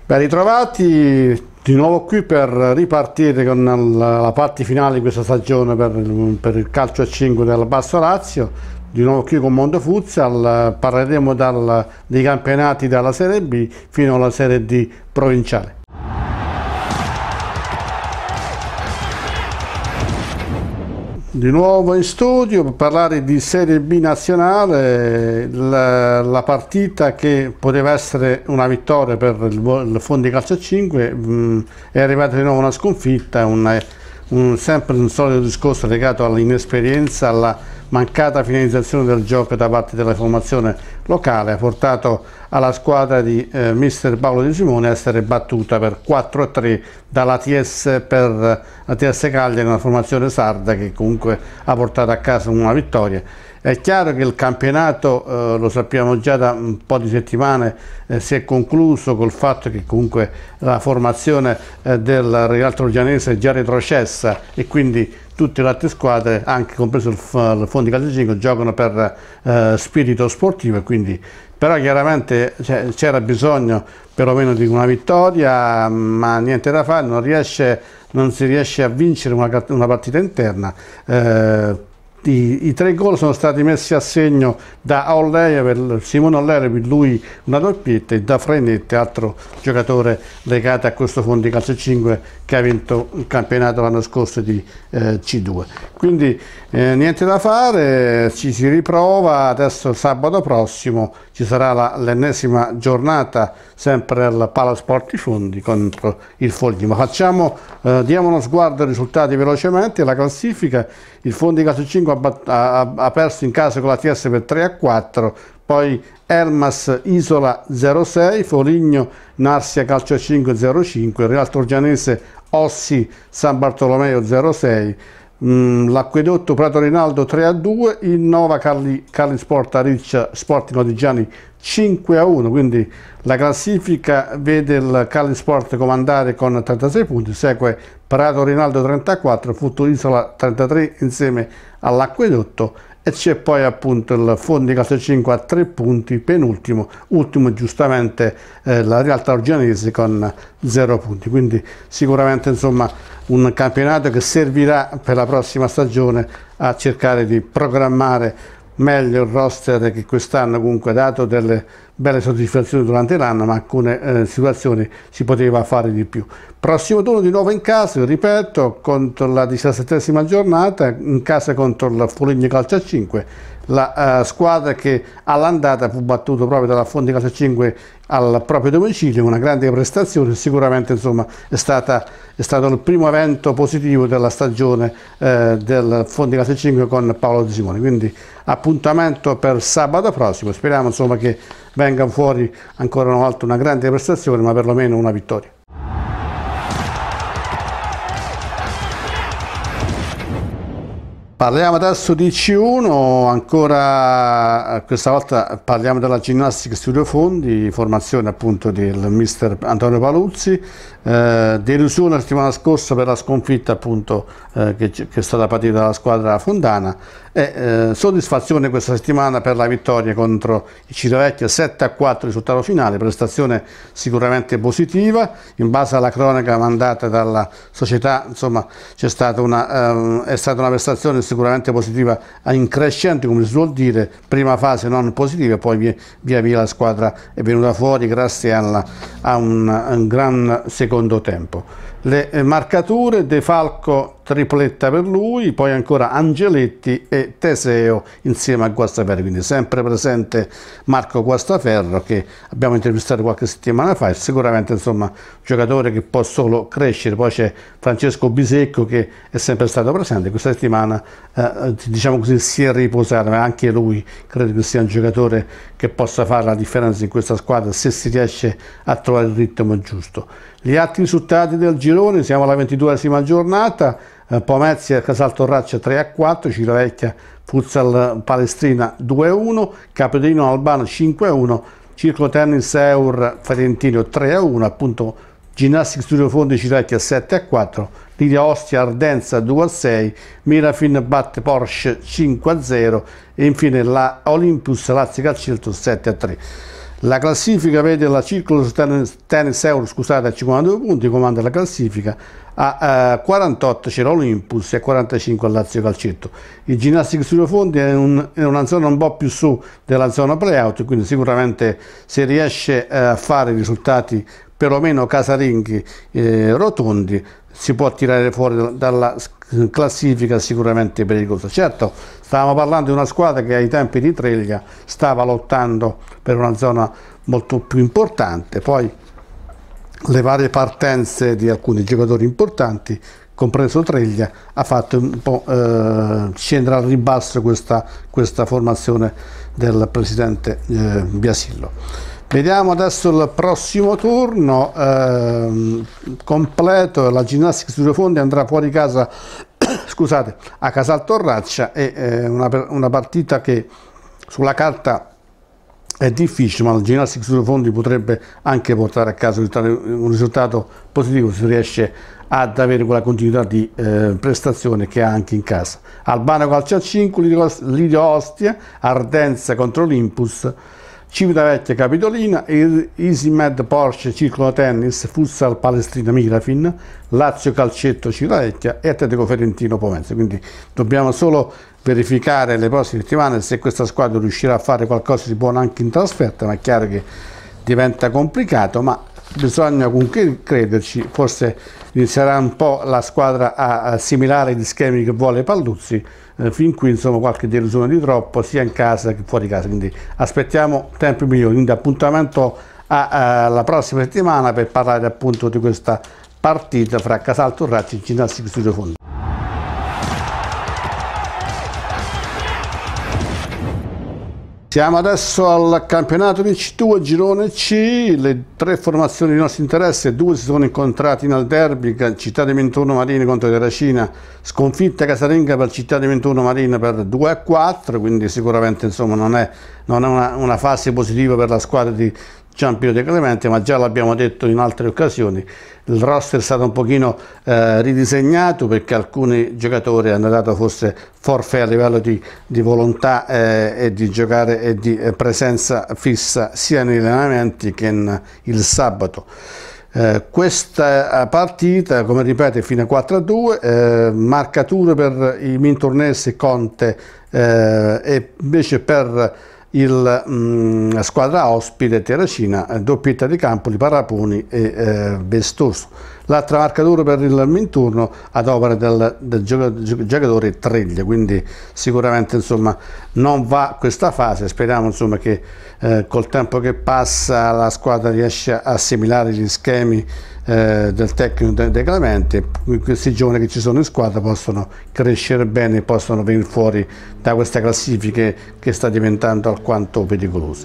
Ben ritrovati di nuovo qui per ripartire con la parte finale di questa stagione per il calcio a 5 del Basso Lazio. Di nuovo qui con Mondo Futsal, parleremo dei campionati dalla Serie B fino alla Serie D provinciale. Di nuovo in studio per parlare di Serie B nazionale, la partita che poteva essere una vittoria per il Fondi Calcio 5 è arrivata di nuovo una sconfitta, sempre un solito discorso legato all'inesperienza, alla mancata finalizzazione del gioco da parte della formazione locale, ha portato alla squadra di mister Paolo De Simone a essere battuta per 4-3 dalla per la TS Cagliari, una formazione sarda che comunque ha portato a casa una vittoria. È chiaro che il campionato, lo sappiamo già da un po' di settimane, si è concluso col fatto che comunque la formazione del Real Trogianese è già retrocessa e quindi tutte le altre squadre, anche compreso il Fondi Calcio 5, giocano per spirito sportivo, e quindi però chiaramente c'era bisogno perlomeno di una vittoria, ma niente da fare, non si riesce a vincere una partita interna. I 3 gol sono stati messi a segno da Simone Olleia, per lui una doppietta, e da Frenetti, altro giocatore legato a questo Fondi Calcio 5 che ha vinto il campionato l'anno scorso di C2. Quindi niente da fare, ci si riprova. Adesso sabato prossimo ci sarà l'ennesima giornata sempre al Palasport Fondi contro il Fogli. Ma diamo uno sguardo ai risultati velocemente. La classifica: il Fondi Calcio 5 ha perso in casa con la TS per 3-4, poi Elmas Isola 0-6, Foligno Narsia Calcio 5 0-5, Real Torgianese Ossi San Bartolomeo 0-6, l'Acquedotto Prato Rinaldo 3-2, il Nova Calli Sport Ariccia Sporting Odigiani 5-1, quindi la classifica vede il Calli Sport comandare con 36 punti, segue Prato Rinaldo 34, Futuro Isola 33 insieme all'Acquedotto, e c'è poi appunto il Fondi Calcio 5 a 3 punti, penultimo, ultimo giustamente la Real Torgianese con 0 punti. Quindi sicuramente insomma un campionato che servirà per la prossima stagione a cercare di programmare meglio il roster, che quest'anno comunque ha dato delle belle soddisfazioni durante l'anno, ma alcune situazioni si poteva fare di più. Prossimo turno di nuovo in casa, ripeto, contro la 17ª giornata, in casa contro il Foligno Calcio 5, la squadra che all'andata fu battuta proprio dalla Fondi Calcio 5 al proprio domicilio, una grande prestazione. Sicuramente insomma è stato il primo evento positivo della stagione del Fondi Calcio 5 con Paolo De Simone, quindi appuntamento per sabato prossimo. Speriamo insomma che venga fuori ancora una volta una grande prestazione, ma perlomeno una vittoria. Parliamo adesso di C1, ancora questa volta parliamo della Ginnastica Studio Fondi, formazione appunto del mister Antonio Paluzzi. Delusione la settimana scorsa per la sconfitta appunto che è stata patita dalla squadra fondana, e soddisfazione questa settimana per la vittoria contro il Civitavecchia 7-4 risultato finale, prestazione sicuramente positiva. In base alla cronaca mandata dalla società, insomma è stata una prestazione sicuramente positiva in crescente, come si suol dire, prima fase non positiva, poi via via la squadra è venuta fuori grazie a un gran secondo tempo. Le marcature: De Falco tripletta per lui, poi ancora Angeletti e Teseo insieme a Guastaferro, quindi sempre presente Marco Guastaferro, che abbiamo intervistato qualche settimana fa, e sicuramente insomma un giocatore che può solo crescere. Poi c'è Francesco Bisecco che è sempre stato presente, questa settimana diciamo così si è riposato, ma anche lui credo che sia un giocatore che possa fare la differenza in questa squadra se si riesce a trovare il ritmo giusto. Gli altri risultati del girone: siamo alla 22ª giornata, Pomezia Casal Torraccia 3-4, Civitavecchia Futsal Palestrina 2-1, Capodino Albano 5-1, Circolo Tennis Eur Ferentino 3-1, appunto Ginnastica Studio Fondi Civitavecchia 7-4, Lidia Ostia Ardenza 2-6, Mirafin batte Porsche 5-0 e infine la Olympus Lazio Calcetto 7-3. La classifica vede la Circolo Tennis Euro, scusate, a 52 punti, comanda la classifica, a 48 c'era Olympus e a 45 il Lazio Calcetto. Il Ginnastica Studio Fondi è una zona un po' più su della zona playout, quindi sicuramente se riesce a fare risultati perlomeno casalinghi, rotondi, si può tirare fuori dalla classifica sicuramente pericolosa. Certo, stavamo parlando di una squadra che ai tempi di Treglia stava lottando per una zona molto più importante, poi le varie partenze di alcuni giocatori importanti, compreso Treglia, ha fatto un po' scendere al ribasso questa formazione del presidente Biasillo. Vediamo adesso il prossimo turno completo. La Ginnastica Studio Fondi andrà fuori casa scusate, a Casal Torraccia. È una partita che sulla carta è difficile, ma la Ginnastica Studio Fondi potrebbe anche portare a casa un risultato positivo se riesce ad avere quella continuità di prestazione che ha anche in casa. Albano Calcio a 5, Lidio Ostia, Ardenza contro l'Impus, Civitavecchia Capitolina, EasyMed Porsche Circolo Tennis, Futsal Palestrina Mirafin, Lazio Calcetto Civitavecchia e Atletico Ferentino Pomezia. Quindi dobbiamo solo verificare le prossime settimane se questa squadra riuscirà a fare qualcosa di buono anche in trasferta, ma è chiaro che diventa complicato, ma bisogna comunque crederci. Forse inizierà un po' la squadra a assimilare gli schemi che vuole Palluzzi, fin qui insomma qualche delusione di troppo sia in casa che fuori casa, quindi aspettiamo tempi migliori, quindi appuntamento alla prossima settimana per parlare appunto di questa partita fra Casal Torraccia e Ginnastica Studio Fondi. Siamo adesso al campionato di C2, girone C, le tre formazioni di nostro interesse, due si sono incontrati nel derby, Città di Minturno Marina contro Terracina, sconfitta casalinga per Città di Minturno Marina per 2-4, quindi sicuramente insomma non è una fase positiva per la squadra di Giampino De Clemente, ma già l'abbiamo detto in altre occasioni, il roster è stato un pochino ridisegnato perché alcuni giocatori hanno dato forse forfait a livello di volontà e di giocare e di presenza fissa sia negli allenamenti che il sabato. Questa partita, come ripeto, è fino a 4-2, marcature per i Mintornesi e Conte e invece per la squadra ospite Terracina, doppietta di Campoli, Parraponi e Vestoso. L'altra marcatura per il Minturno ad opera del giocatore Treglia, quindi sicuramente insomma non va questa fase. Speriamo insomma che col tempo che passa la squadra riesce a assimilare gli schemi del tecnico De Clemente. Questi giovani che ci sono in squadra possono crescere bene e possono venire fuori da questa classifica che sta diventando alquanto pericolosa.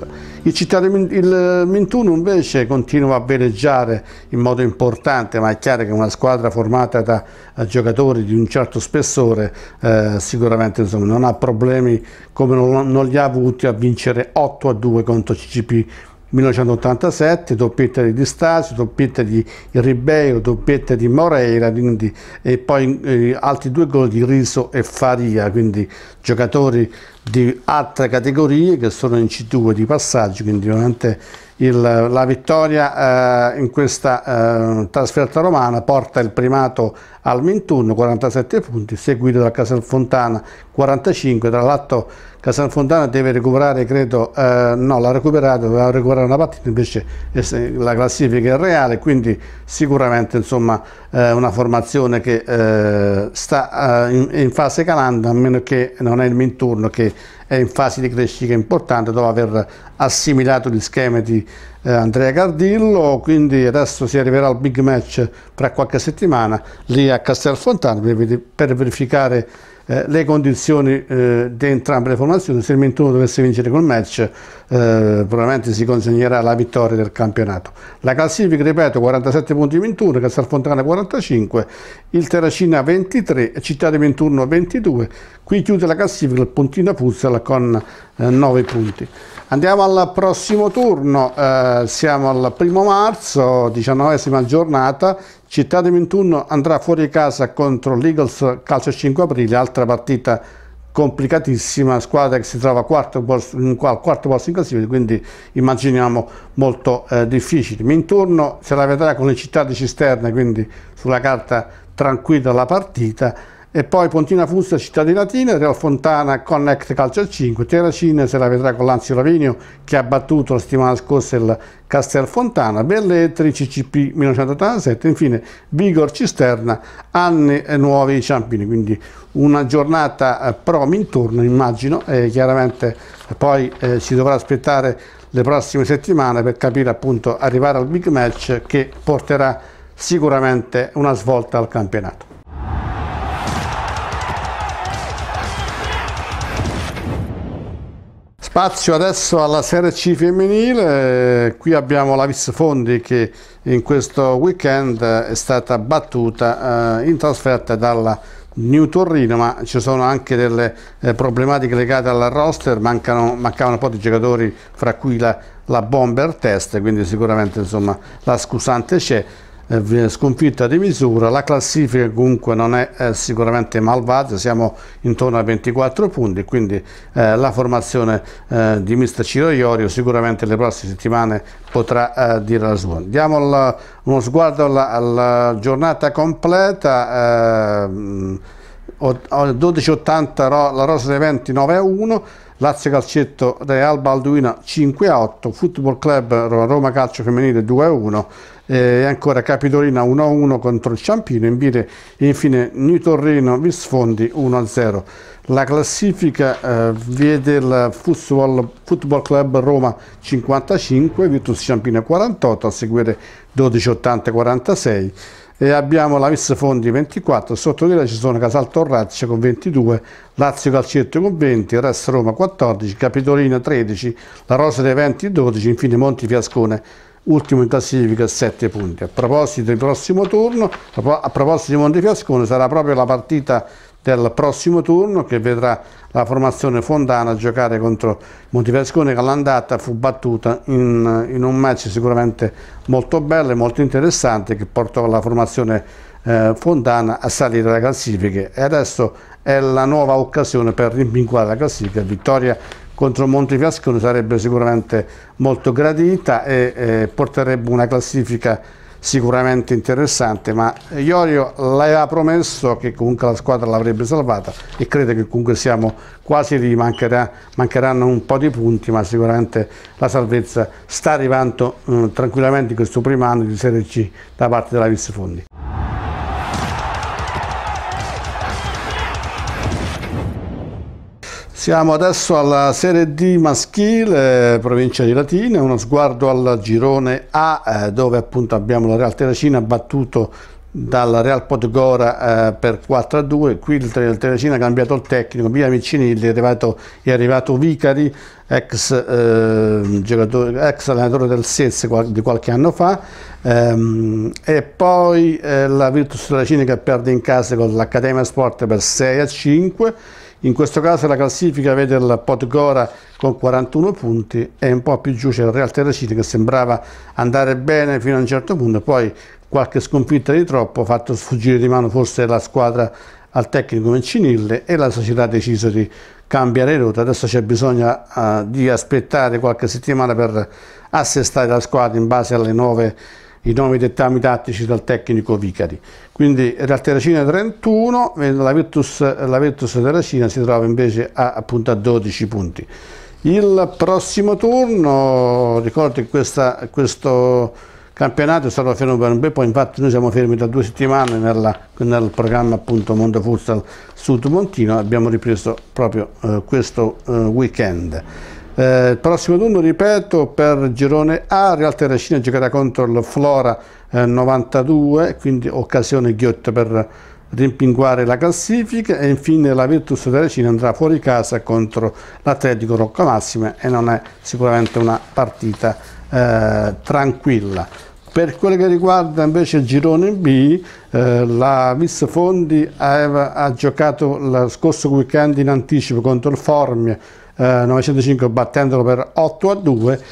Il Minturno invece continua a veleggiare in modo importante, ma è chiaro che una squadra formata da giocatori di un certo spessore sicuramente insomma non ha problemi come non li ha avuti a vincere 8-2 contro CCP 1987, doppietta di Di Stasio, doppietta di Ribeiro, doppietta di Moreira, quindi, e poi altri due gol di Riso e Faria, quindi giocatori di altre categorie che sono in C2 di passaggio, quindi veramente la vittoria in questa trasferta romana porta il primato al Minturno, 47 punti, seguito da Casalfontana 45. Tra l'altro Casalfontana deve recuperare, credo, no, l'ha recuperato, doveva recuperare una partita, invece la classifica è reale, quindi sicuramente insomma una formazione che sta in fase calante, a meno che non è il Minturno che è in fase di crescita importante dopo aver assimilato gli schemi di Andrea Cardillo, quindi adesso si arriverà al big match tra qualche settimana lì a Castelfontana per verificare le condizioni di entrambe le formazioni. Se il Minturno dovesse vincere col match probabilmente si consegnerà la vittoria del campionato. La classifica, ripeto, 47 punti Minturno, Casalfontana 45, il Terracina 23, Città di Minturno 22. Qui chiude la classifica il puntino Futsal con 9 punti. Andiamo al prossimo turno, siamo al 1° marzo, 19ª giornata. Città di Minturno andrà fuori casa contro l'Eagles Calcio 5 Aprile, altra partita complicatissima, squadra che si trova al quarto posto in classifica, quindi immaginiamo molto difficile. In turno se la vedrà con il Città di Cisterna, quindi sulla carta tranquilla la partita. E poi Pontina Fusta, Città di Latina, Real Fontana, Connect Calcio a 5, Terracina se la vedrà con l'Anzio Lavinio che ha battuto la settimana scorsa il Castelfontana, Belletri, CCP 1987, infine Vigor Cisterna, Anni Nuovi Ciampini, quindi una giornata prom in turno immagino, e chiaramente poi si dovrà aspettare le prossime settimane per capire appunto arrivare al big match che porterà sicuramente una svolta al campionato. Spazio adesso alla Serie C femminile, qui abbiamo la Vis Fondi che in questo weekend è stata battuta in trasferta dalla New Torino, ma ci sono anche delle problematiche legate al roster, mancavano un po' di giocatori, fra cui la Bomber Test, quindi sicuramente insomma la scusante c'è. Sconfitta di misura, la classifica comunque non è sicuramente malvagia, siamo intorno a 24 punti, quindi la formazione di mister Ciro Iorio sicuramente le prossime settimane potrà dire la sua. Diamo uno sguardo alla giornata completa. 12,80 la Rosa dei Venti 9-1, Lazio Calcetto Real Balduina 5-8, Football Club Roma Calcio Femminile 2-1 e ancora Capitolina 1-1 contro il Ciampino, infine New Torino Visfondi 1-0. La classifica vede il Football Club Roma 55, Virtus Ciampino 48, a seguire 12,80-46. E abbiamo la Vis Fondi 24, sotto di lei ci sono Casal Torraccia con 22, Lazio Calcetto con 20, Res Roma 14, Capitolina 13, la Rosa dei Venti 12, infine Montifiascone ultimo in classifica 7 punti. A proposito del prossimo turno, a proposito di Montifiascone, sarà proprio la partita del prossimo turno che vedrà la formazione fondana giocare contro Montifiascone, che all'andata fu battuta in un match sicuramente molto bello e molto interessante, che portò la formazione fondana a salire dalle classifiche, e adesso è la nuova occasione per rimpinguare la classifica. Vittoria contro Montifiascone sarebbe sicuramente molto gradita e porterebbe una classifica sicuramente interessante, ma Iorio l'aveva promesso che comunque la squadra l'avrebbe salvata e credo che comunque siamo quasi lì, mancheranno un po' di punti, ma sicuramente la salvezza sta arrivando tranquillamente in questo primo anno di Serie C da parte della Vis Fondi. Siamo adesso alla Serie D maschile, provincia di Latina, uno sguardo al girone A, dove appunto abbiamo la Real Terracina battuto dalla Real Podgora per 4-2, qui il Terracina ha cambiato il tecnico, via Miccinilli, è arrivato Vicari, ex allenatore del Sez di qualche anno fa, e poi la Virtus Terracina che perde in casa con l'Accademia Sport per 6-5. In questo caso la classifica vede il Podgora con 41 punti e un po' più giù c'è il Real Terracina che sembrava andare bene fino a un certo punto, poi qualche sconfitta di troppo ha fatto sfuggire di mano forse la squadra al tecnico Mencinille e la società ha deciso di cambiare rotta. Adesso c'è bisogno di aspettare qualche settimana per assestare la squadra in base ai nuovi dettami tattici del tecnico Vicari. Quindi Real Terracina 31, la Virtus Terracina si trova invece appunto a 12 punti. Il prossimo turno, ricordo che questo campionato è stato fermo per un bel po', infatti noi siamo fermi da 2 settimane nel programma appunto Mondo Futsal Sud Montino, abbiamo ripreso proprio questo weekend. Il prossimo turno, ripeto, per girone A, Real Terracina giocherà contro il Flora 92, quindi occasione ghiotta per rimpinguare la classifica, e infine la Virtus Terracina andrà fuori casa contro l'Atletico Roccamassima e non è sicuramente una partita tranquilla. Per quello che riguarda invece il girone B, la Vis Fondi ha giocato lo scorso weekend in anticipo contro il Formia 905 battendolo per 8-2,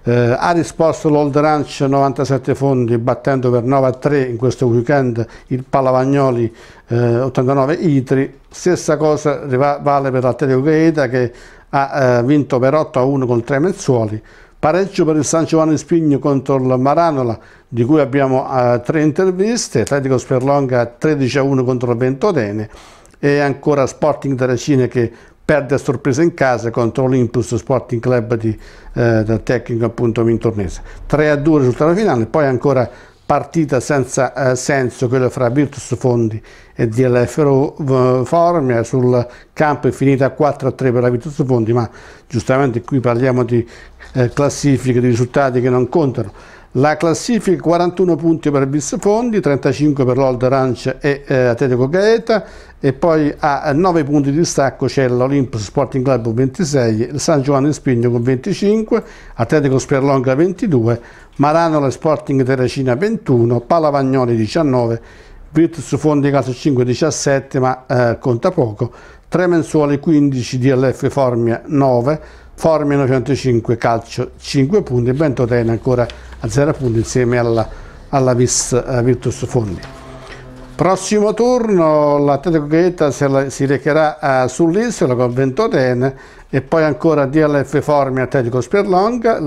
Ha risposto l'Olderanch 97 fondi battendo per 9-3 in questo weekend il Palavagnoli 89 Itri. Stessa cosa vale per l'Atletico Gaeta che ha vinto per 8-1 con 3 Menzuoli. Pareggio per il San Giovanni Spigno contro il Maranola, di cui abbiamo 3 interviste. Atletico Sperlonga 13-1 contro il Ventotene, e ancora Sporting Terracina che perde a sorpresa in casa contro Olympus Sporting Club del tecnico appunto Mintornese. 3-2 risultato finale. Poi ancora partita senza senso, quella fra Virtus Fondi e DLF Formia. Sul campo è finita 4-3 per la Virtus Fondi, ma giustamente qui parliamo di classifiche, di risultati che non contano. La classifica: 41 punti per Vis Fondi, 35 per l'Olderanch e Atletico Gaeta, e poi a 9 punti di distacco c'è l'Olympus Sporting Club con 26, il San Giovanni Spigno con 25, Atletico Sperlonga 22, Maranola e Sporting Terracina 21, Palavagnoli 19, Virtus Fondi Calcio 5 17, ma conta poco, 3 Menzuoli 15, DLF Formia 9, Formia 905 Calcio 5 punti, Ventotene ancora a 0 punti insieme alla Virtus Fondi. Prossimo turno l'Atletico Gaeta si recherà sull'isola con Ventotene, e poi ancora DLF Formia Atletico Sperlonga.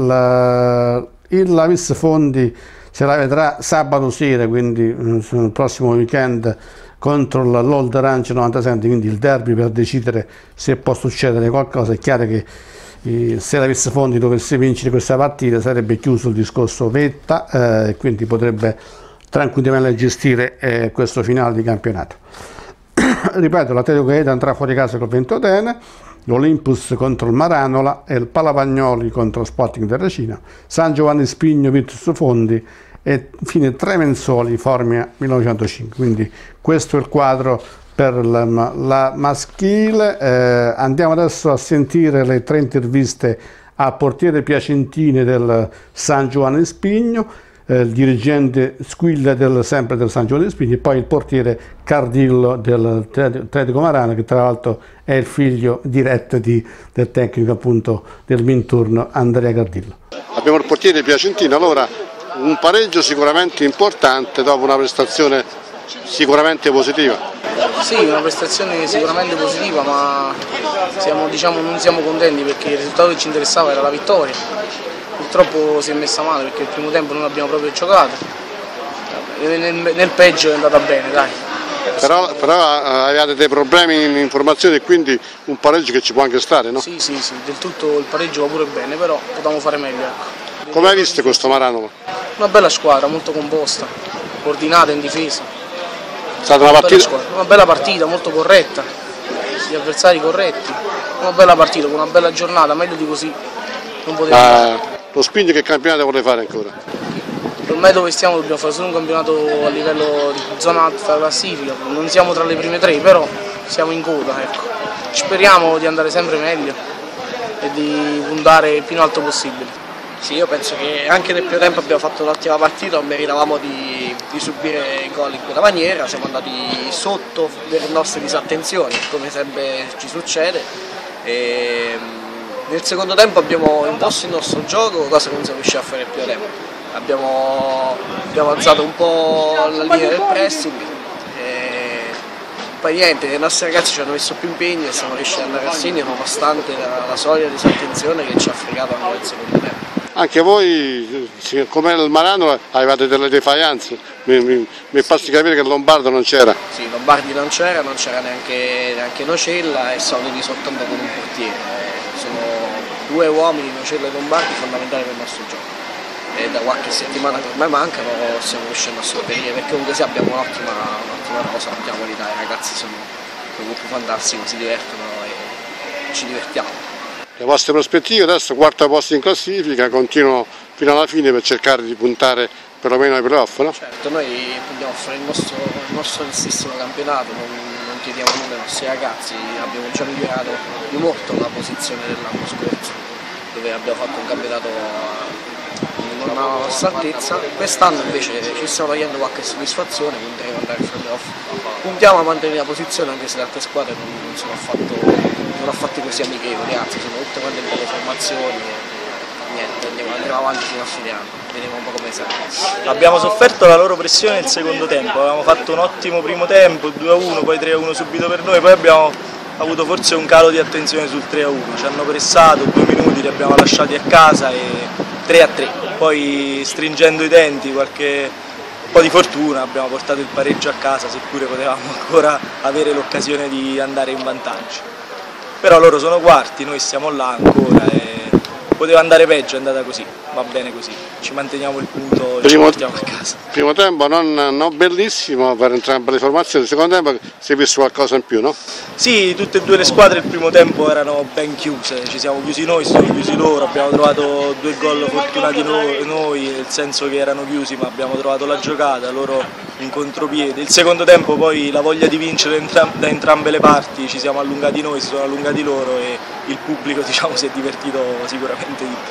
La Vis Fondi se la vedrà sabato sera, quindi sul prossimo weekend, contro l'Olderanch 97, quindi il derby per decidere se può succedere qualcosa. È chiaro che se la Vis Fondi dovesse vincere questa partita sarebbe chiuso il discorso vetta, e quindi potrebbe tranquillamente gestire questo finale di campionato. Ripeto, l'Atletico Gaeta andrà fuori casa con Ventotene, l'Olympus contro il Maranola e il Palavagnoli contro Sporting Terracina, San Giovanni Spigno Virtus Fondi e infine 3 Menzuoli Formia 1905. Quindi questo è il quadro per la maschile. Andiamo adesso a sentire le 3 interviste a portiere Piacentini del San Giovanni Spigno, il dirigente Squilla sempre del San Giovanni Spigno, e poi il portiere Cardillo del Atletico Marano, che tra l'altro è il figlio diretto del tecnico appunto del Minturno Andrea Cardillo. Abbiamo il portiere Piacentino. Allora, un pareggio sicuramente importante dopo una prestazione sicuramente positiva. Sì, una prestazione sicuramente positiva, ma non siamo contenti perché il risultato che ci interessava era la vittoria. Purtroppo si è messa male perché il primo tempo non abbiamo proprio giocato, nel peggio è andata bene, dai. Però avevate dei problemi in informazione e quindi un pareggio che ci può anche stare, no? Sì, del tutto il pareggio va pure bene, però potevamo fare meglio, ecco. Come hai visto questo Maranola? Una bella squadra, molto composta, coordinata in difesa. È stata una bella partita, molto corretta, gli avversari corretti, una bella partita, con una bella giornata, meglio di così non poteva fare. Lo Spigno che campionato vuole fare ancora? Ormai dove stiamo dobbiamo fare solo un campionato a livello di zona alta classifica, non siamo tra le prime 3, però siamo in coda, ecco. Speriamo di andare sempre meglio e di puntare il più in alto possibile. Sì, io penso che anche nel primo tempo abbiamo fatto un'ottima partita, non meritavamo di subire gol in quella maniera, siamo andati sotto per le nostre disattenzioni, come sempre ci succede. Nel secondo tempo abbiamo imposto il nostro gioco, cosa che non siamo riusciti a fare nel primo tempo. Abbiamo alzato un po' la linea del pressing, poi niente, i nostri ragazzi ci hanno messo più impegno e siamo riusciti ad andare a segno nonostante la solita disattenzione che ci ha fregato anche nel secondo tempo. Anche voi, come il Marano, avevate delle defianze, mi passi capire che il Lombardo non c'era. Sì, Lombardi non c'era neanche Nocella, e sono venuti soltanto con un portiere. Sono 2 uomini, Nocella e Lombardi, fondamentali per il nostro gioco. E da qualche settimana che ormai mancano stiamo riuscendo a sopperire, perché comunque sì, abbiamo un'ottima cosa, l'ottima qualità, i ragazzi sono un gruppo fantastico, si divertono e ci divertiamo. Le vostre prospettive adesso, 4º posto in classifica, continuano fino alla fine per cercare di puntare perlomeno ai playoff, no? Certo, noi andiamo a fare il nostro onestissimo campionato, non chiediamo nulla ai nostri ragazzi, abbiamo già migliorato di molto la posizione dell'anno scorso, dove abbiamo fatto un campionato non alla nostra altezza. Quest'anno invece ci stiamo togliendo qualche soddisfazione, punteremo ad andare ai playoff. Puntiamo a mantenere la posizione anche se le altre squadre non sono affatto così amichevoli, anzi sono tutte quante belle formazioni, niente, andremo avanti fino a fine anno, vediamo un po' come sarà. Abbiamo sofferto la loro pressione nel secondo tempo, avevamo fatto un ottimo primo tempo, 2-1, poi 3-1 subito per noi, poi abbiamo avuto forse un calo di attenzione sul 3-1, ci hanno pressato 2 minuti, li abbiamo lasciati a casa e 3-3, poi stringendo i denti, qualche po' di fortuna abbiamo portato il pareggio a casa, seppure potevamo ancora avere l'occasione di andare in vantaggio. Però loro sono quarti, noi stiamo là ancora e poteva andare peggio, è andata così, va bene così, ci manteniamo il punto e ci portiamo a casa. Primo tempo non bellissimo per entrambe le formazioni, secondo tempo si è visto qualcosa in più, no? Sì, tutte e due le squadre il primo tempo erano ben chiuse, ci siamo chiusi noi, si sono chiusi loro, abbiamo trovato 2 gol fortunati noi, nel senso che erano chiusi ma abbiamo trovato la giocata, loro in contropiede. Il secondo tempo poi la voglia di vincere da entrambe le parti, ci siamo allungati noi, si sono allungati loro e il pubblico diciamo si è divertito sicuramente di più.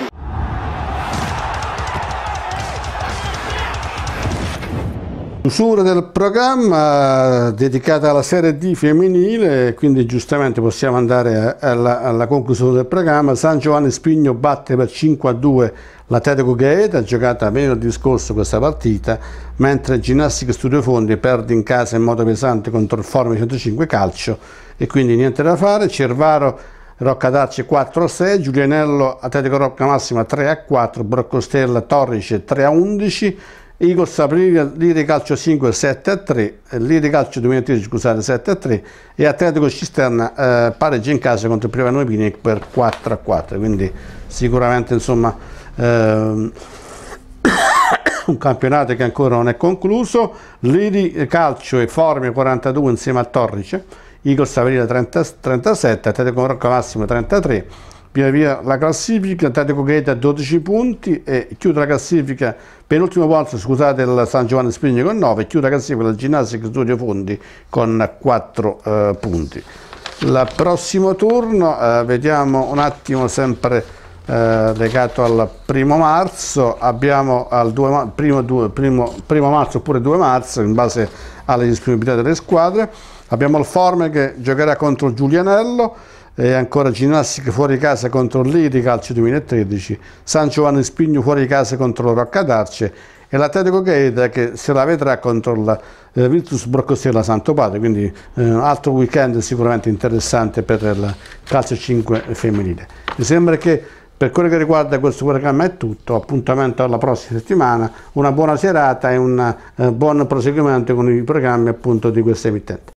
Chiusura del programma dedicata alla Serie D femminile, quindi giustamente possiamo andare alla conclusione del programma. San Giovanni Spigno batte per 5-2 l'Atletico Gaeta, giocata venerdì scorso questa partita, mentre Ginnastica Studio Fondi perde in casa in modo pesante contro il Forum 105 Calcio e quindi niente da fare. Cervaro Roccadarci 4-6, Giulianello Atletico Rocca Massima 3-4, Broccostella Torrice 3-11, Eagles Aprilia Liri Calcio 5 7-3, Liri Calcio 2013 scusate 7-3 e Atletico Cisterna pareggia in casa contro il Priva Nuovini per 4-4, quindi sicuramente insomma un campionato che ancora non è concluso. Liri Calcio e Formia 42 insieme a Torrice, Eagles Aprilia 37, Atletico Rocca Massimo 33. Via via la classifica, Atletico Gaeta 12 punti e chiude la classifica, penultimo posto scusate il San Giovanni Spigno con 9, chiude la classifica il Ginnastica Studio Fondi con 4 punti. Il prossimo turno vediamo un attimo sempre legato al 1° marzo, abbiamo al 1° marzo oppure 2 marzo in base alle disponibilità delle squadre, abbiamo il Forme che giocherà contro il Giulianello, e ancora Ginnastica fuori casa contro il Liri Calcio 2013, San Giovanni Spigno fuori casa contro Roccadarce e l'Atletico Gaeta che se la vedrà contro il Virtus Broccostella Santo Padre, quindi altro weekend sicuramente interessante per il calcio 5 femminile. Mi sembra che per quello che riguarda questo programma è tutto, appuntamento alla prossima settimana, una buona serata e un buon proseguimento con i programmi appunto di questa emittente.